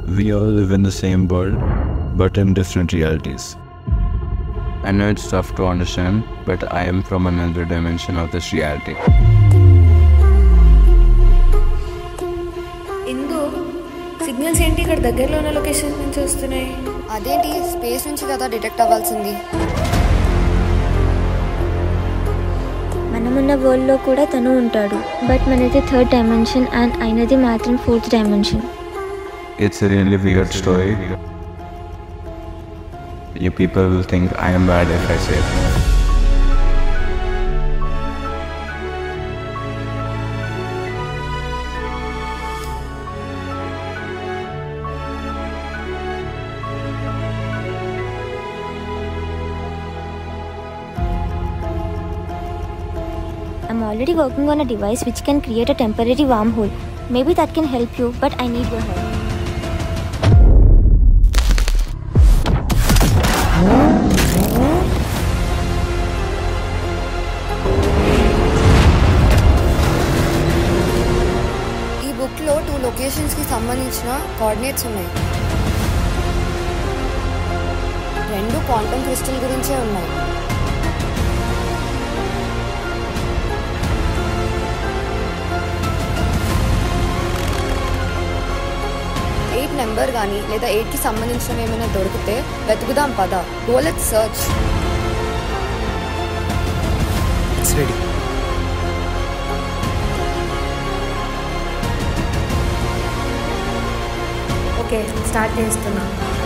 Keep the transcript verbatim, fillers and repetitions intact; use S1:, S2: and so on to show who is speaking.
S1: We all live in the same world, but in different realities. I know it's tough to understand, but I am from another dimension of this reality.
S2: ఇందు signals ఏంటి ఇక్కడ దగ్గరలో ఉన్న location నుంచి వస్తున్నాయి?
S3: అదేంటి space నుంచి కదా డిటెక్ట్ అవ్వాల్సింది.
S4: మనమున్న వరల్డ్లో కూడా తను ఉంటాడు, బట్ మనది థర్డ్ డైమెన్షన్ అండ్ అయినది మాత్రం fourth dimension.
S1: It's a really weird story. You people will think I am bad if I say it.
S4: I'm already working on a device which can create a temporary wormhole. Maybe that can help you, but I need your help.
S3: ఈ బుక్లో two లొకేషన్స్కి సంబంధించిన coordinates ఉన్నాయి. రెండు quantum crystal గురించే ఉన్నాయి. Eight number కానీ లేదా ఎయిట్కి సంబంధించినవి ఏమైనా దొరికితే వెతుకుదాం పద. Go let's search.
S5: It's ready.
S2: Okay, start చేస్తున్నా.